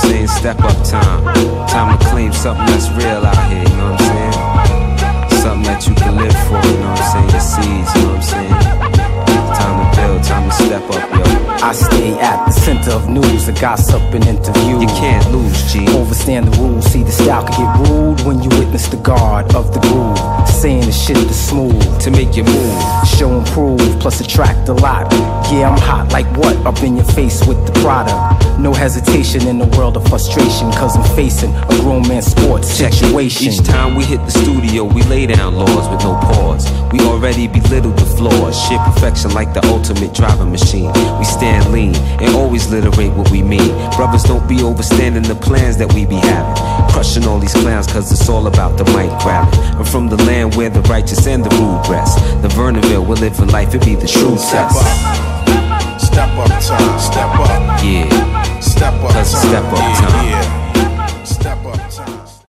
saying? Step up time. Time to claim something that's real out here, you know what I'm saying? Something that you can live for, you know what I'm saying? Your seeds, you know what I'm saying? Time to build, time to step up, yo. I stay at the center of news, the gossip and interview. You can't lose, G. Overstand the rules, see the style can get rude when you witness the guard of the groove. Saying the shit is smooth to make you move, show and prove, plus attract a lot. Yeah, I'm hot like what? Up in your face with the product. No hesitation in the world of frustration, cause I'm facing a grown man sports situation. Each time we hit the studio, we lay down laws with no pause. We already belittled the flaws, shit perfection like the ultimate driving machine. We stand lean and always literate what we mean. Brothers don't be overstanding the plans that we be having, crushing all these clowns cause it's all about the mic grabbing. I'm from the land where the righteous and the rude rest. The Vernonville, we're living life, it be the true test. Step up time, step up. Yeah, step up time. Step up time.